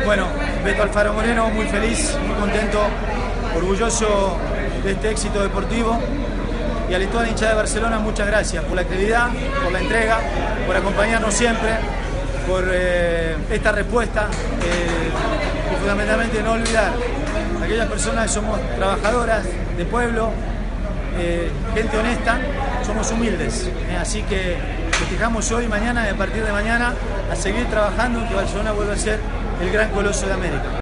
Bueno, Beto Alfaro Moreno, muy feliz, muy contento, orgulloso de este éxito deportivo. Y a la toda la hinchada de Barcelona, muchas gracias por la actividad, por la entrega, por acompañarnos siempre, por esta respuesta y fundamentalmente no olvidar a aquellas personas que somos trabajadoras de pueblo, gente honesta, somos humildes. Así que festejamos hoy, mañana y a partir de mañana a seguir trabajando, que Barcelona vuelva a ser el gran coloso de América.